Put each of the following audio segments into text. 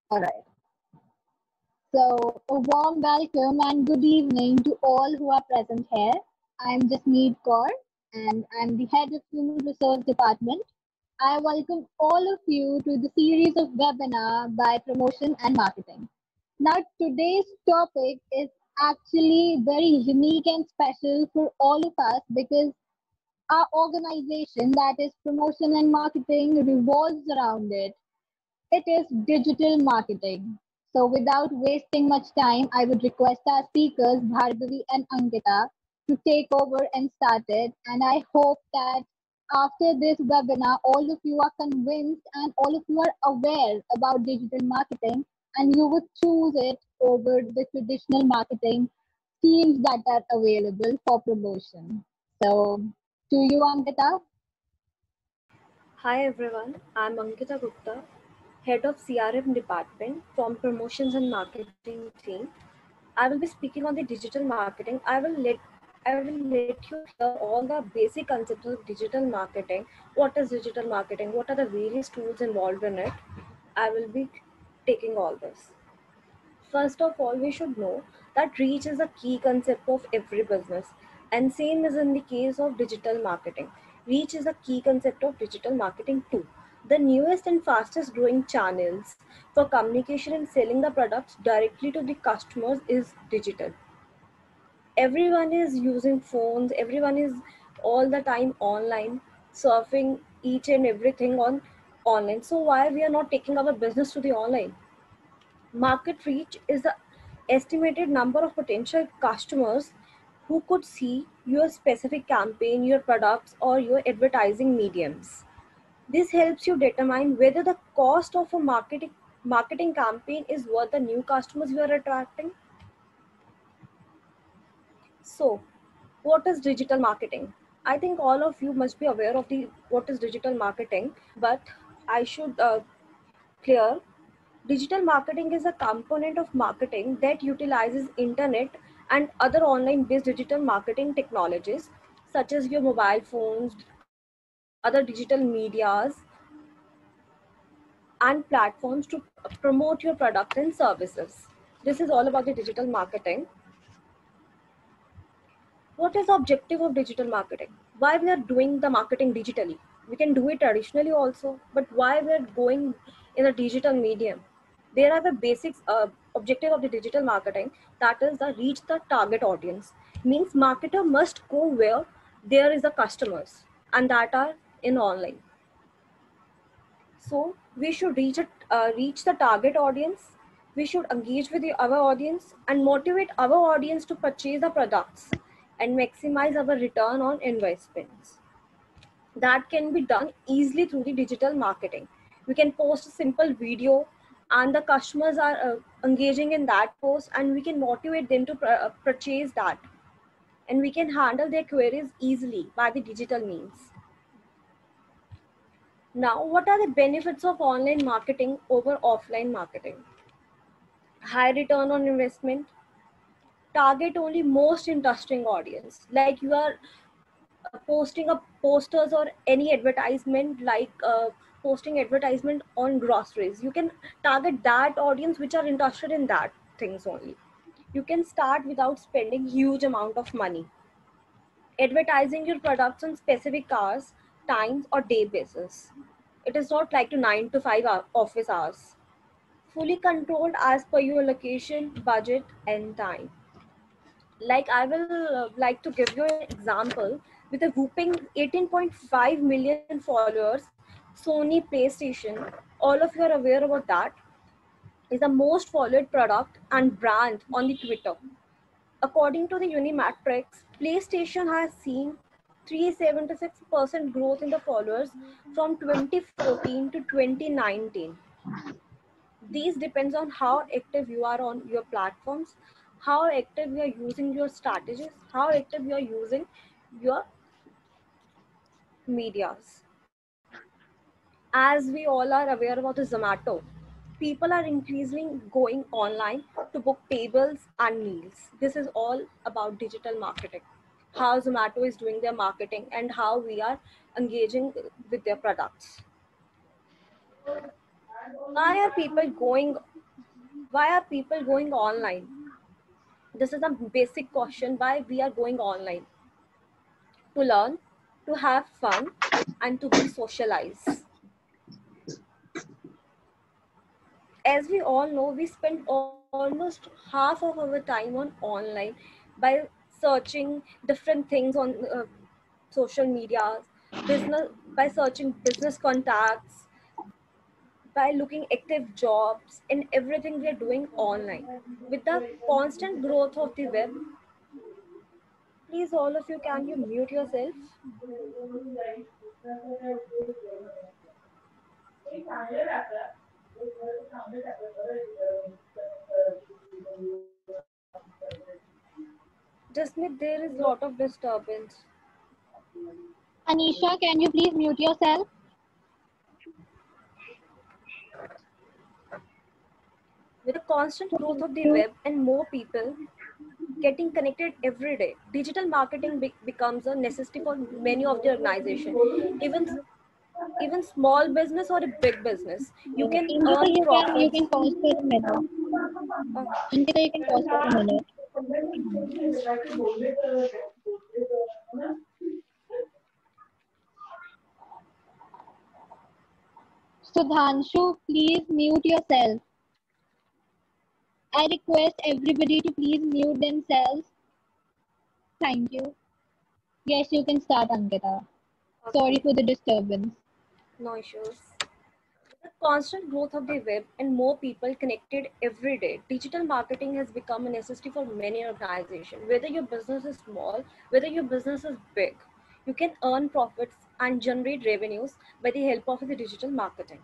All right. So, a warm welcome and good evening to all who are present here. I'm Jasmeet Kaur and I'm the head of Human Resource Department. I welcome all of you to the series of webinar by Promotion and Marketing. Now, today's topic is actually very unique and special for all of us because our organization, that is Promotion and Marketing, revolves around it. It is digital marketing. So, without wasting much time, I would request our speakers, Bhargavi and Ankita, to take over and start it. And I hope that after this webinar, all of you are convinced and all of you are aware about digital marketing and you would choose it over the traditional marketing schemes that are available for promotion. So, to you, Ankita. Hi everyone, I'm Ankita Gupta, Head of CRM Department from Promotions and Marketing team. I will be speaking on the digital marketing. I will let you hear all the basic concepts of digital marketing. What is digital marketing? What are the various tools involved in it? I will be taking all this. First of all, we should know that reach is a key concept of every business, and same is in the case of digital marketing. Reach is a key concept of digital marketing too. The newest and fastest growing channels for communication and selling the products directly to the customers is digital. Everyone is using phones, everyone is all the time online, surfing each and everything on online. So why we are not taking our business to the online? Market reach is the estimated number of potential customers who could see your specific campaign, your products, or your advertising mediums. This helps you determine whether the cost of a marketing campaign is worth the new customers you are attracting. So, what is digital marketing? I think all of you must be aware of the what is digital marketing, but I should clear. Digital marketing is a component of marketing that utilizes internet and other online based digital marketing technologies such as your mobile phones, other digital medias and platforms to promote your products and services. This is all about the digital marketing. What is the objective of digital marketing? Why we are doing the marketing digitally? We can do it traditionally also, but why we are going in a digital medium? There are the basics objective of the digital marketing, that is the reach the target audience. Means marketer must go where there is a customers and that are in online. So we should reach the target audience. We should engage with our audience and motivate our audience to purchase the products and maximize our return on investments. That can be done easily through the digital marketing. We can post a simple video and the customers are engaging in that post and we can motivate them to purchase that, and we can handle their queries easily by the digital means. Now, what are the benefits of online marketing over offline marketing? High return on investment, target only most interesting audience. Like you are posting up posters or any advertisement, like posting advertisement on groceries. You can target that audience which are interested in that things only. You can start without spending huge amount of money. Advertising your products on specific hours, times, or day basis. It is not like to 9 to 5 office hours. Fully controlled as per your location, budget, and time. Like I will like to give you an example with a whooping 18.5 million followers. Sony PlayStation, all of you are aware about that, is the most followed product and brand on the Twitter. According to the Unimatrix, PlayStation has seen 376% growth in the followers from 2014 to 2019. These depends on how active you are on your platforms, how active you are using your strategies, how active you are using your medias. As we all are aware about the Zomato, people are increasingly going online to book tables and meals. This is all about digital marketing. How Zomato is doing their marketing and how we are engaging with their products. Why are people going Why are people going online? This is a basic question, why we are going online. To learn, to have fun, and to be socialized. As we all know, we spend almost half of our time on online by searching different things on social media, business, by searching business contacts, by looking active jobs, and everything we are doing online. With the constant growth of the web, please all of you, can you mute yourself? Jasmeet, there is lot of disturbance. Anisha, can you please mute yourself? With the constant growth of the web and more people getting connected every day, digital marketing becomes a necessity for many of the organization. Even small business or a big business, you can Ankita, earn you can profits. pause for a minute. uh, Ankita, you can pause for a minute. Sudhanshu, please mute yourself. I request everybody to please mute themselves. Thank you. Yes, you can start, Ankita. Sorry okay, for the disturbance. no issues. The constant growth of the web and more people connected every day, digital marketing has become a necessity for many organizations. Whether your business is small, whether your business is big, you can earn profits and generate revenues by the help of the digital marketing.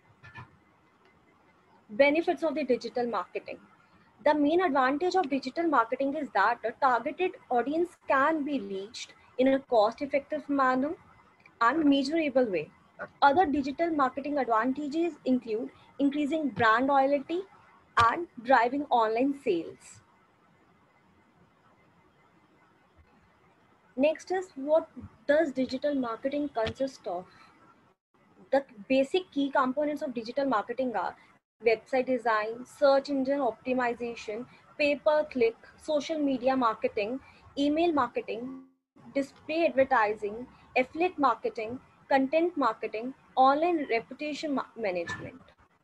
Benefits of the digital marketing. The main advantage of digital marketing is that a targeted audience can be reached in a cost effective manner and measurable way. Other digital marketing advantages include increasing brand loyalty and driving online sales. Next is, what does digital marketing consist of? The basic key components of digital marketing are website design, search engine optimization, pay per click, social media marketing, email marketing, display advertising, affiliate marketing, content marketing, online reputation management.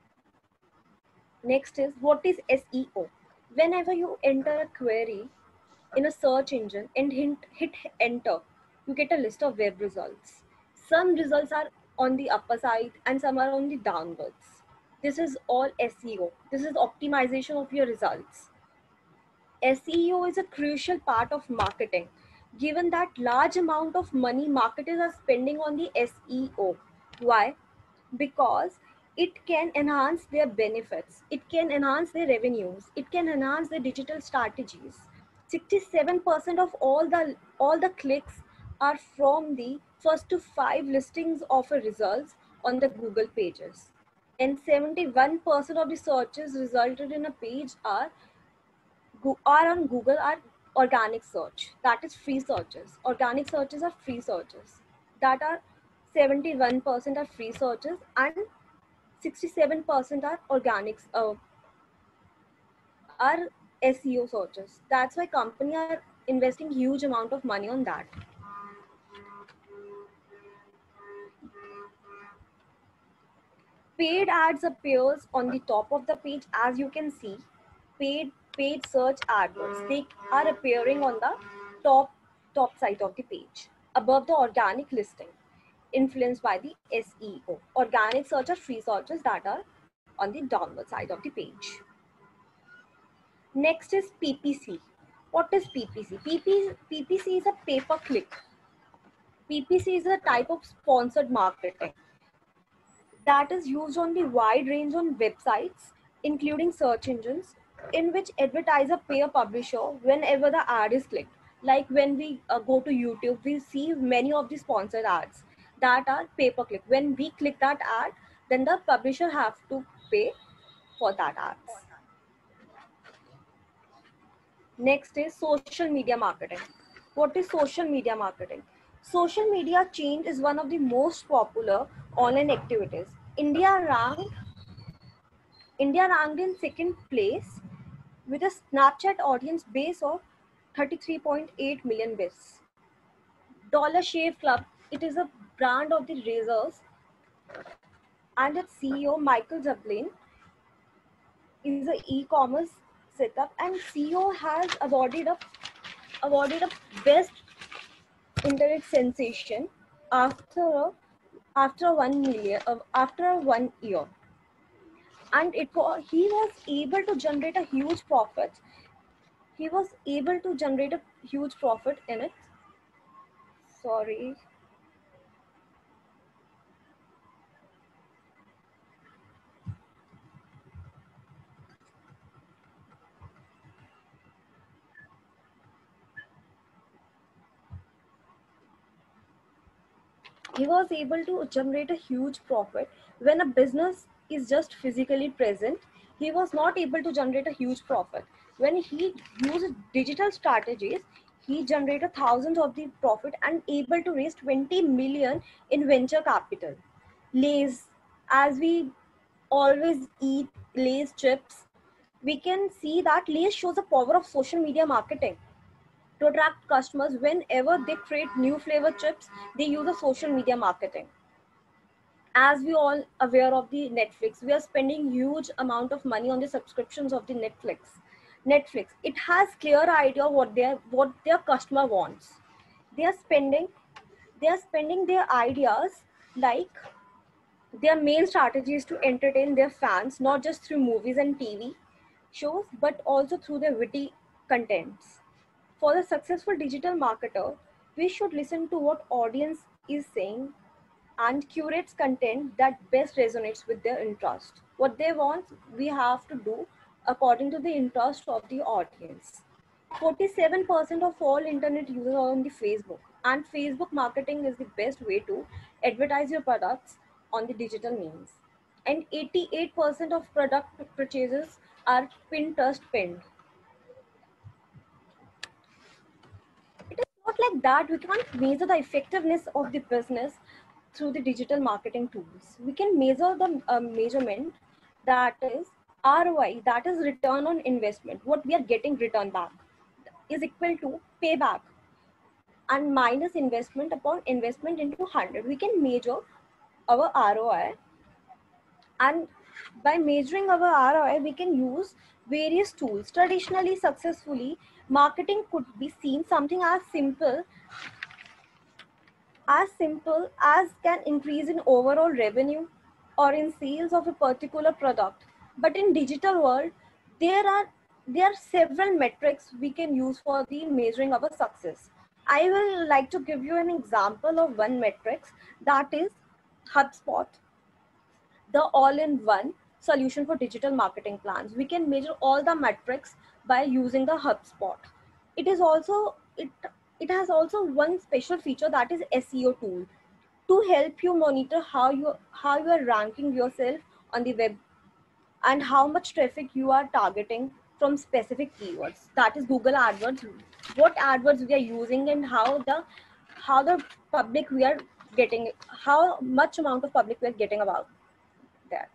Next is, what is SEO? Whenever you enter a query in a search engine and hit enter, you get a list of web results. Some results are on the upper side and some are on the downwards. This is all SEO. This is optimization of your results. SEO is a crucial part of marketing, given that large amount of money marketers are spending on the SEO. Why? Because it can enhance their benefits, it can enhance their revenues, it can enhance their digital strategies. 67% of all the clicks are from the first to five listings of a results on the Google pages, and 71% of the searches resulted in a page are on Google are organic search. That is free searches. Organic searches are free searches. That are 71% are free searches and 67% are organics, are SEO searches. That's why companies are investing huge amount of money on that. Paid ads appears on the top of the page, as you can see. Paid search adverts, they are appearing on the top side of the page above the organic listing, influenced by the SEO. Organic search are free searches that are on the downward side of the page. Next is PPC. What is PPC? PPC is a pay per click. PPC is a type of sponsored marketing that is used on the wide range on websites, including search engines, in which advertiser pay a publisher whenever the ad is clicked. Like when we go to YouTube, we see many of the sponsored ads that are pay per click. When we click that ad, then the publisher have to pay for that ads. Next is social media marketing. What is social media marketing? Social media change is one of the most popular online activities. India ranked India ranked in second place with a Snapchat audience base of 33.8 million bits. Dollar Shave Club, it is a brand of the razors, and its CEO Michael Zablin is an e-commerce setup, and CEO has awarded a best internet sensation after after 1 year, and he was able to generate a huge profit. He was able to generate a huge profit in it. Sorry. He was able to generate a huge profit. When a business is just physically present, he was not able to generate a huge profit. When he used digital strategies, he generated thousands of the profit and able to raise 20 million in venture capital. Lay's, as we always eat Lay's chips, we can see that Lay's shows the power of social media marketing to attract customers. Whenever they create new flavor chips, they use a social media marketing. As we all aware of the Netflix, we are spending huge amount of money on the subscriptions of the Netflix, it has clear idea what their customer wants. They are spending their ideas, like their main strategy is to entertain their fans, not just through movies and TV shows, but also through their witty contents. For the successful digital marketer, we should listen to what audience is saying and curates content that best resonates with their interest. What they want, we have to do according to the interest of the audience. 47% of all internet users are on the Facebook, and Facebook marketing is the best way to advertise your products on the digital means. And 88% of product purchases are Pinterest pinned. It is not like that. We can't measure the effectiveness of the business through the digital marketing tools. We can measure the measurement, that is ROI, that is return on investment. What we are getting return back is equal to payback, and minus investment upon investment into 100. We can measure our ROI, and by measuring our ROI, we can use various tools. Traditionally, successfully, marketing could be seen something as can increase in overall revenue or in sales of a particular product. But in digital world, there are several metrics we can use for the measuring our success. I will like to give you an example of one metrics, that is HubSpot, the all-in-one solution for digital marketing plans. We can measure all the metrics by using the HubSpot. It is also it has also one special feature, that is SEO tool, to help you monitor how you are ranking yourself on the web and how much traffic you are targeting from specific keywords. That is Google AdWords, what AdWords we are using, and how the public we are getting, how much amount of public we are getting about that.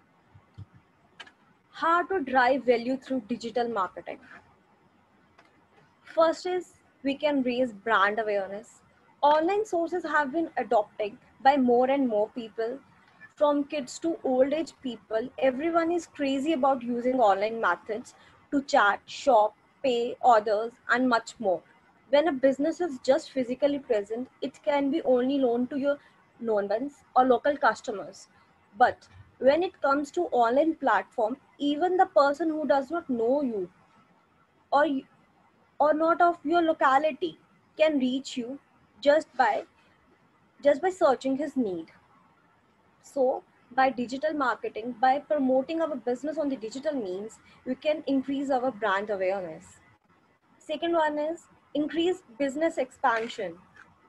How to drive value through digital marketing. First is, we can raise brand awareness. Online sources have been adopted by more and more people, from kids to old age people. Everyone is crazy about using online methods to chat, shop, pay, orders, and much more. When a business is just physically present, it can be only known to your known ones or local customers. But when it comes to online platform, even the person who does not know you or or not of your locality can reach you just by searching his need. So by digital marketing, by promoting our business on the digital means, we can increase our brand awareness. Second one is increase business expansion.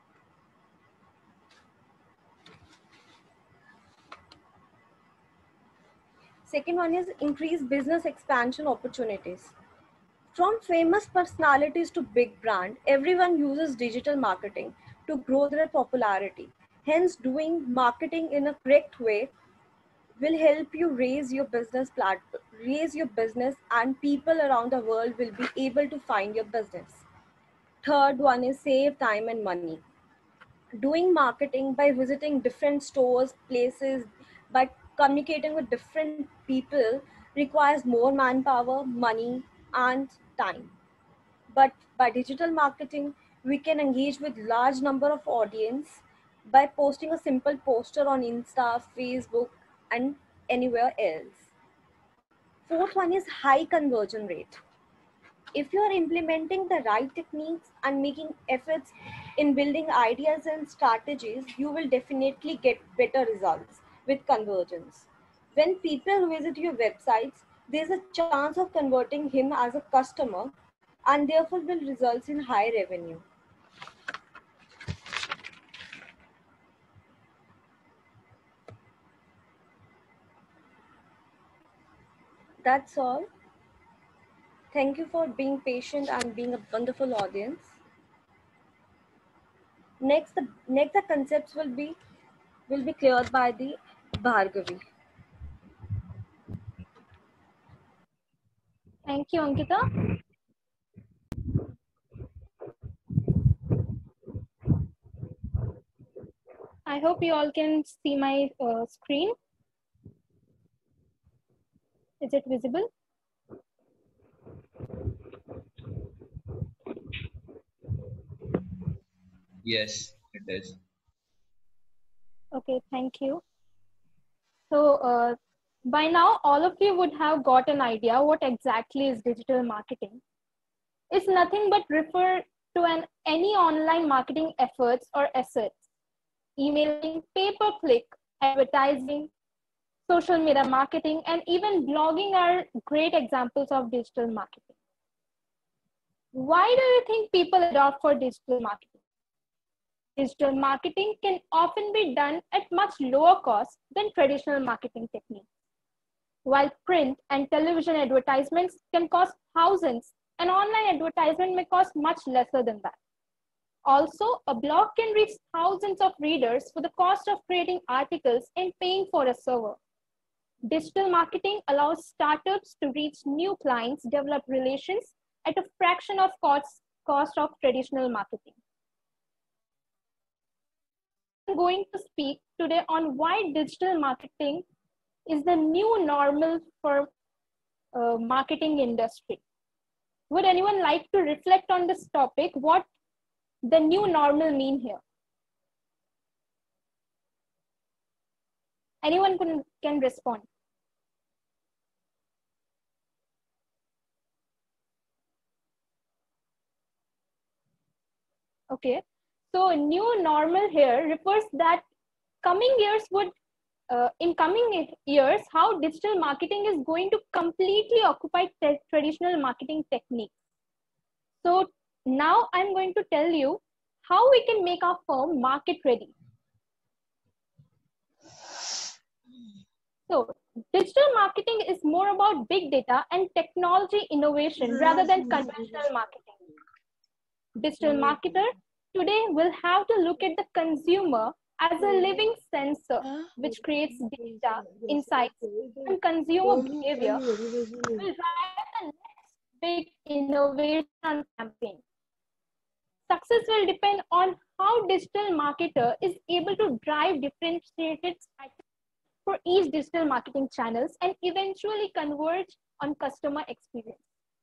Second one is increase business expansion opportunities. From famous personalities to big brand, everyone uses digital marketing to grow their popularity. Hence, doing marketing in a correct way will help you raise your business, and people around the world will be able to find your business. Third one is save time and money. Doing marketing by visiting different stores, places, by communicating with different people requires more manpower, money, and time. But by digital marketing, we can engage with large number of audience by posting a simple poster on Insta, Facebook, and anywhere else. Fourth one is high conversion rate. If you are implementing the right techniques and making efforts in building ideas and strategies, you will definitely get better results with conversions. When people visit your websites, there's a chance of converting him as a customer and therefore will result in high revenue. That's all. Thank you for being patient and being a wonderful audience. Next the concepts will be cleared by the Bhargavi. Thank you, Ankita. I hope you all can see my screen. Is it visible? Yes, it is. Okay, thank you. So by now, all of you would have got an idea what exactly is digital marketing. It's nothing but refer to any online marketing efforts or assets. Emailing, pay-per-click, advertising, social media marketing, and even blogging are great examples of digital marketing. Why do you think people adopt for digital marketing? Digital marketing can often be done at much lower cost than traditional marketing techniques. While print and television advertisements can cost thousands, an online advertisement may cost much lesser than that. Also, a blog can reach thousands of readers for the cost of creating articles and paying for a server. Digital marketing allows startups to reach new clients, develop relations at a fraction of cost of traditional marketing. I'm going to speak today on why digital marketing is the new normal for marketing industry. Would anyone like to reflect on this topic? What the new normal mean here? Anyone can respond. Okay, so new normal here refers that coming years would in coming years, how digital marketing is going to completely occupy traditional marketing techniques. So now I'm going to tell you how we can make our firm market ready. So digital marketing is more about big data and technology innovation rather than conventional marketing. Digital marketer today will have to look at the consumer as a living sensor, which creates data, insights, and consumer behavior, will drive the next big innovation on campaign. Success will depend on how digital marketer is able to drive differentiated strategies for each digital marketing channels and eventually converge on customer experience.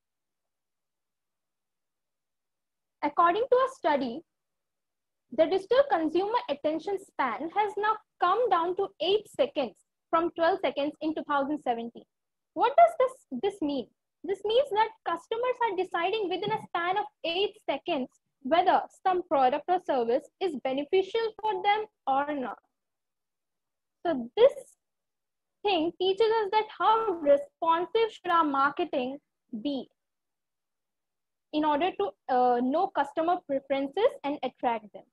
According to a study, the digital consumer attention span has now come down to 8 seconds from 12 seconds in 2017. What does this mean? This means that customers are deciding within a span of 8 seconds whether some product or service is beneficial for them or not. So this thing teaches us that how responsive should our marketing be in order to know customer preferences and attract them.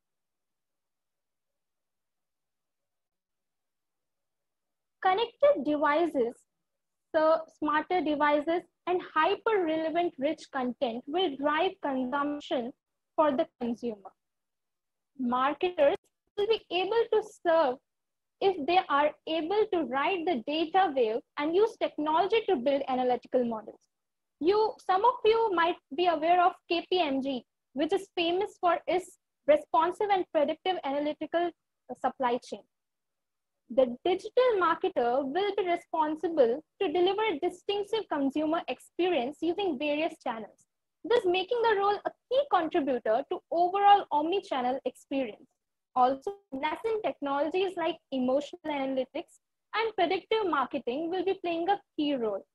Connected devices, so smarter devices and hyper-relevant rich content will drive consumption for the consumer. Marketers will be able to serve if they are able to ride the data wave and use technology to build analytical models. Some of you might be aware of KPMG, which is famous for its responsive and predictive analytical supply chain. The digital marketer will be responsible to deliver a distinctive consumer experience using various channels, thus making the role a key contributor to overall omni-channel experience. Also, nascent technologies like emotional analytics and predictive marketing will be playing a key role.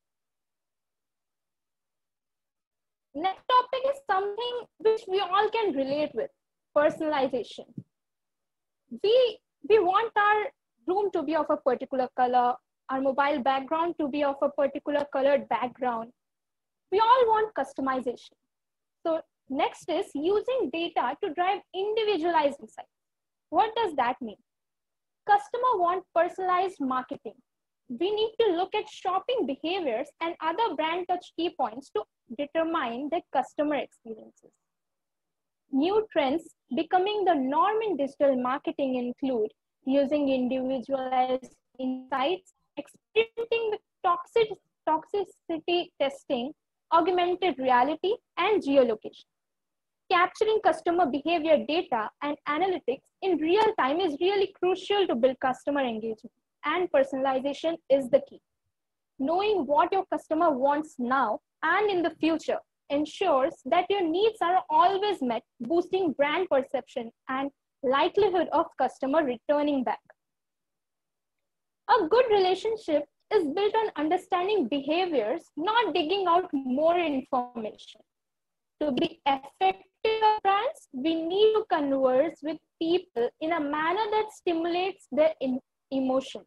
Next topic is something which we all can relate with, personalization. We want our room to be of a particular color, our mobile background to be of a particular colored background. We all want customization. So next is using data to drive individualized insights. What does that mean? Customer want personalized marketing. We need to look at shopping behaviors and other brand touch key points to determine the customer experiences. New trends becoming the norm in digital marketing include using individualized insights, experimenting with toxicity testing, augmented reality, and geolocation. Capturing customer behavior data and analytics in real time is really crucial to build customer engagement, and personalization is the key. Knowing what your customer wants now and in the future ensures that your needs are always met, boosting brand perception and likelihood of customer returning back. A good relationship is built on understanding behaviors, not digging out more information. To be effective brands, we need to converse with people in a manner that stimulates their emotions.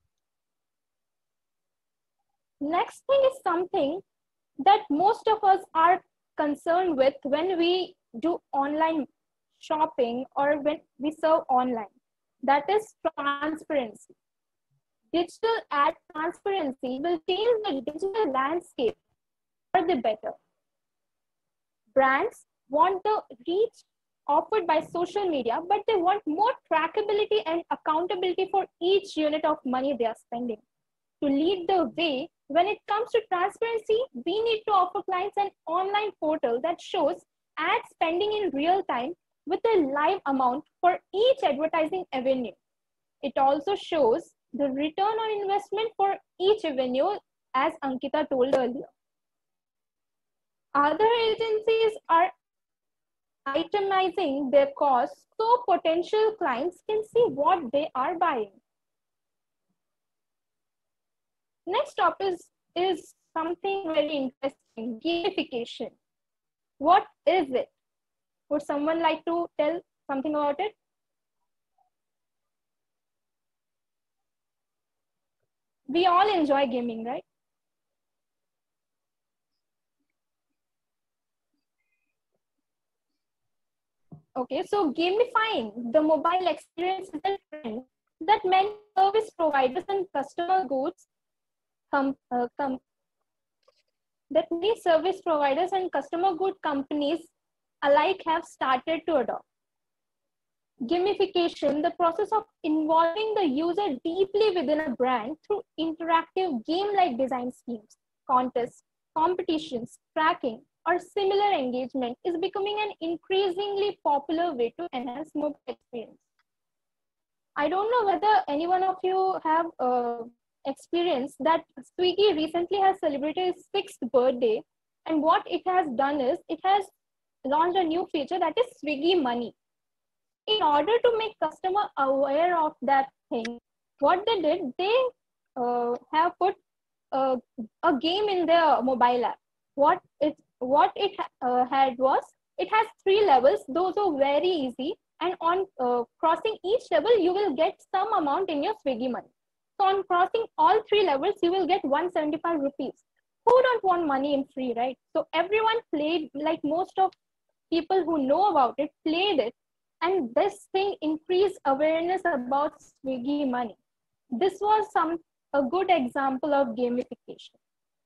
Next thing is something that most of us are concerned with when we do online shopping or when we serve online. That is transparency. Digital ad transparency will change the digital landscape for the better. Brands want the reach offered by social media, but they want more trackability and accountability for each unit of money they are spending. To lead the way, when it comes to transparency, we need to offer clients an online portal that shows ad spending in real time with a live amount for each advertising avenue. It also shows the return on investment for each avenue, as Ankita told earlier. Other agencies are itemizing their costs so potential clients can see what they are buying. Next up is something very interesting, gamification. What is it? Would someone like to tell something about it? We all enjoy gaming, right? Okay, so gamifying the mobile experience is a trend that many service providers and customer goods that many service providers and customer good companies alike have started to adopt. Gamification, the process of involving the user deeply within a brand through interactive game-like design schemes, contests, competitions, tracking, or similar engagement is becoming an increasingly popular way to enhance mobile experience. I don't know whether any one of you have experienced that Swiggy recently has celebrated its 6th birthday, and what it has done is it has launched a new feature that is Swiggy Money. In order to make customer aware of that thing, what they did, they have put a game in their mobile app. What it had was, it has 3 levels. Those are very easy, and on crossing each level, you will get some amount in your Swiggy Money. So on crossing all 3 levels, you will get 175 rupees. Who don't want money in free, right? So everyone played, like most of people who know about it, played it. And this thing increased awareness about Swiggy Money. This was a good example of gamification.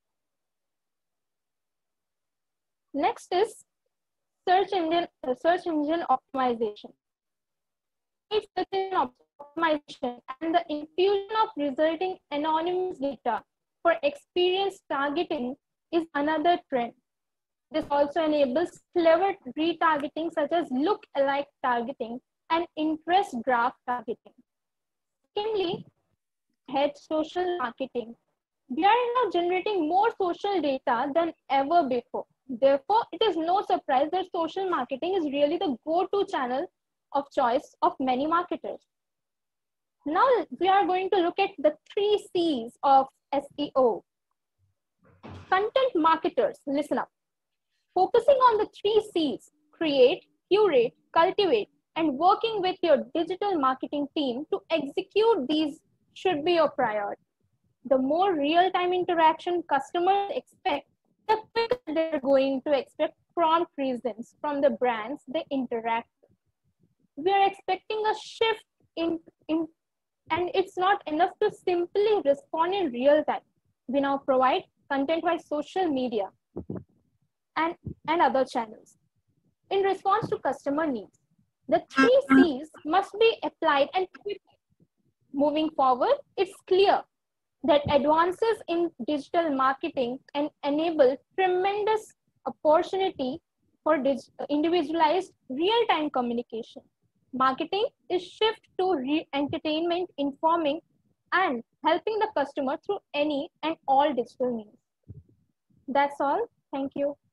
Next is search engine optimization. Search engine optimization, and the infusion of resulting anonymous data for experience targeting is another trend. This also enables clever retargeting such as look-alike targeting and interest graph targeting. Secondly, head social marketing. We are now generating more social data than ever before. Therefore, it is no surprise that social marketing is really the go-to channel of choice of many marketers. Now we are going to look at the 3 C's of SEO. Content marketers, listen up. Focusing on the 3 C's, create, curate, cultivate, and working with your digital marketing team to execute these should be your priority. The more real-time interaction customers expect, the quicker they're going to expect prompt reasons from the brands they interact with. We are expecting a shift and it's not enough to simply respond in real time. We now provide content via social media and other channels in response to customer needs. The 3 C's must be applied and quickly. Moving forward, it's clear that advances in digital marketing can enable tremendous opportunity for individualized real-time communication. Marketing is shift to entertainment, informing, and helping the customer through any and all digital means. That's all. Thank you.